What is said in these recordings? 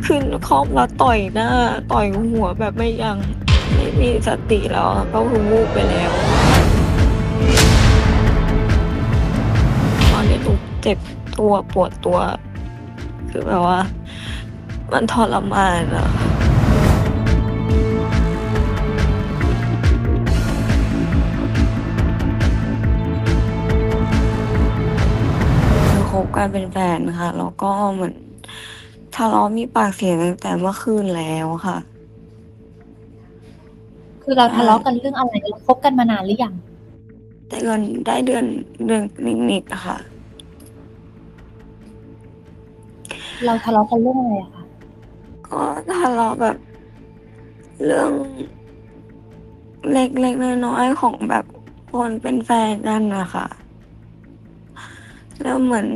ขึ้นคร่อมแล้วต่อยหน้าต่อยหัวแบบไม่ยั้งไม่มีสติแล้วอะก็คือวูบไปแล้วตอนนี้หนูเจ็บตัวปวดตัวคือแบบว่ามันทรมานอะคือคบกันเป็นแฟนค่ะแล้วก็เหมือนทะเลาะมีปากเสียงตั้งแต่เมื่อคืนแล้วค่ะคือเราใช่ทะเลาะกันเรื่องอะไรเราคบกันมานานหรือยังแต่เงินได้เดือนนิดๆอะค่ะเราทะเลาะกันเรื่องอะไรอะคะก็ทะเลาะแบบเรื่องเล็กๆน้อยๆของแบบคนเป็นแฟนกันน่ะค่ะแล้วเหมือน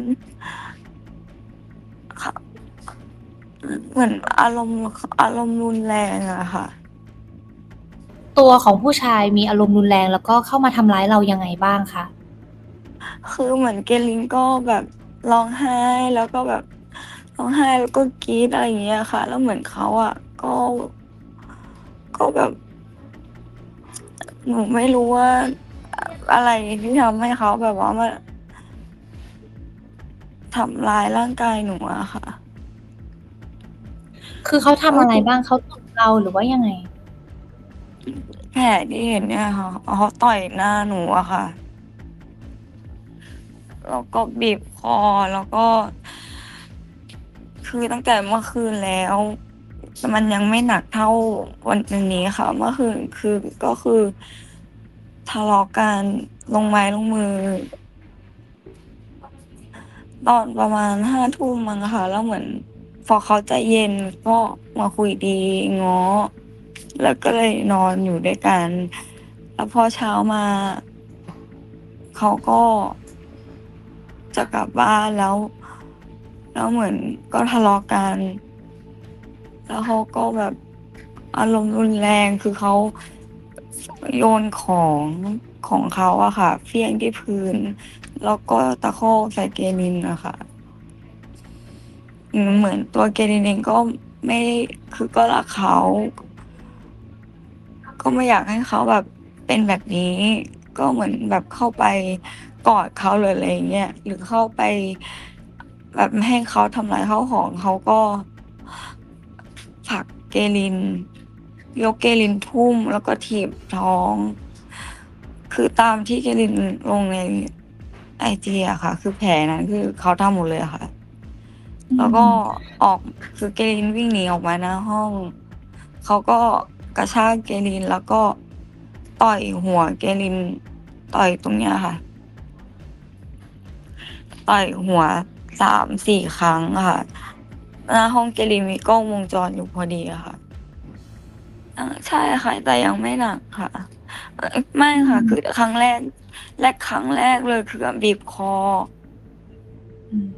ขเหมือนอารมณ์รุนแรงอะค่ะตัวของผู้ชายมีอารมณ์รุนแรงแล้วก็เข้ามาทำร้ายเรายังไงบ้างคะคือเหมือนเกลลิงก็แบบร้องไห้แล้วก็แบบร้องไห้แล้วก็กรี๊ดอะไรอย่างเงี้ยค่ะแล้วเหมือนเขาอะก็แบบหนูไม่รู้ว่าอะไรที่ทำให้เขาแบบว่ามาทำร้ายร่างกายหนูอะค่ะคือเขาทำอะไรก็คือบ้างเขาตบเราหรือว่ายังไงแผลที่เห็นเนี่ยค่ะเขาต่อยหน้าหนูอะค่ะแล้วก็บีบคอแล้วก็คือตั้งแต่เมื่อคืนแล้วแต่มันยังไม่หนักเท่าวันนี้ค่ะเมื่อคืนคือก็คือทะเลาะกันลงไม้ลงมือตอนประมาณ5 ทุ่มมั้งค่ะแล้วเหมือนพอเขาใจเย็นก็มาคุยดีง้อแล้วก็เลยนอนอยู่ด้วยกันแล้วพอเช้ามาเขาก็จะกลับบ้านแล้วเหมือนก็ทะเลาะกันแล้วเขาก็แบบอารมณ์รุนแรงคือเขาโยนของเขาอะค่ะเฟี้ยงที่พื้นแล้วก็ตะคอกใส่เกนินอะค่ะเหมือนตัวเกนินเองก็ไม่ได้คือก็รักเขาก็ไม่อยากให้เขาแบบเป็นแบบนี้ก็เหมือนแบบเข้าไปกอดเขาหรืออะไรอย่างเงี้ยหรือเข้าไปแบบไม่ให้เขาทำลายข้าวของเขาก็ผลักเกลินยกเกลินทุ่มแล้วก็ถีบท้องคือตามที่เกลินลงในไอจีอะค่ะคือแผลนั้นคือเขาทำหมดเลยอะค่ะอืแล้วก็มออกคือเกลินวิ่งหนีออกมาหน้าห้องเขาก็กระชากเกลินแล้วก็ต่อยหัวเกลินต่อยตรงเนี้ยค่ะต่อยหัว3-4 ครั้งอะค่ะหน้าห้องเกลินมีกล้องวงจรอยู่พอดีอะค่ะ ใช่ค่ะแต่ยังไม่หนักค่ะไม่อืค่ะคือมครั้งแรกเลยคือแบบบีบคออืม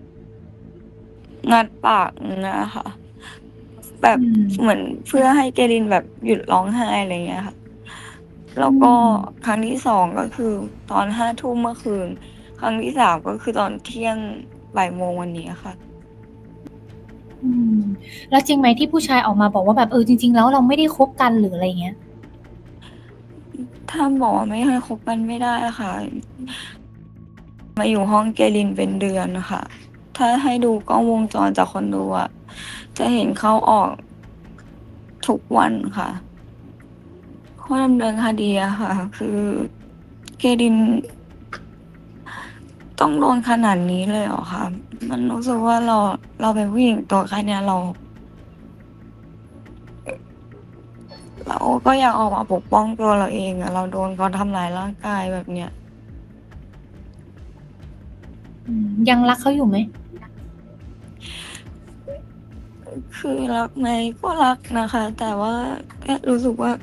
งัดปากอย่างเงี้ยค่ะแบบอืมเหมือนเพื่อให้เกลินแบบหยุดร้องไห้อะไรเงี้ยค่ะแล้อืวก็มครั้งที่2ก็คือตอน5 ทุ่มเมื่อคืนครั้งที่3ก็คือตอนเที่ยงบ่ายโมงวันนี้ค่ะอืมแล้วจริงไหมที่ผู้ชายออกมาบอกว่าแบบจริงๆแล้วเราไม่ได้คบกันหรืออะไรเงี้ยถ้าบอกว่าไม่ให้คบกันไม่ได้ค่ะมาอยู่ห้องเกลินเป็นเดือนค่ะถ้าให้ดูกล้องวงจรจากคอนโดอะจะเห็นเขาออกทุกวันค่ะ ข้อดำเนินคดีอะค่ะคือเคดินต้องโดนขนาดนี้เลยเหรอคะมันรู้สึกว่าเราเป็นผู้หญิงตัวแค่เนี้ยเราก็อยากออกมาปกป้องตัวเราเองอะเราโดนเขาทำร้ายร่างกายแบบเนี้ยยังรักเขาอยู่ไหมคือรักไหมก็รักนะคะแต่ว่าแค่รู้สึกว่า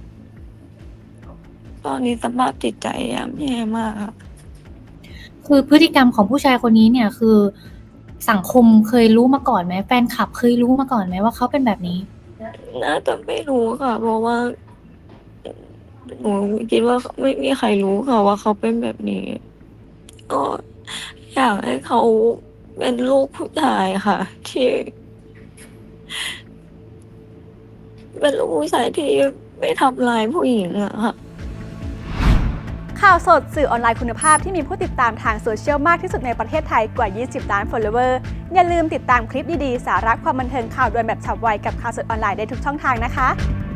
ตอนนี้สภาพจิตใจย่ำแย่มากค่ะคือพฤติกรรมของผู้ชายคนนี้เนี่ยคือสังคมเคยรู้มาก่อนไหมแฟนคลับเคยรู้มาก่อนไหมว่าเขาเป็นแบบนี้น่าจะไม่รู้ค่ะเพราะว่าหนูคิดว่าไม่มีใครรู้ค่ะว่าเขาเป็นแบบนี้ ก็อยากให้เขาเป็นลูกผู้ชายค่ะที่เป็นลูกผู้ชายที่ไม่ทำร้ายผู้หญิงอะค่ะข่าวสดสื่อออนไลน์คุณภาพที่มีผู้ติดตามทางโซเชียลมากที่สุดในประเทศไทยกว่า 20 ล้าน follower อย่าลืมติดตามคลิปดีๆ สาระความบันเทิงข่าวด่วนแบบฉับไวกับข่าวสดออนไลน์ได้ทุกช่องทางนะคะ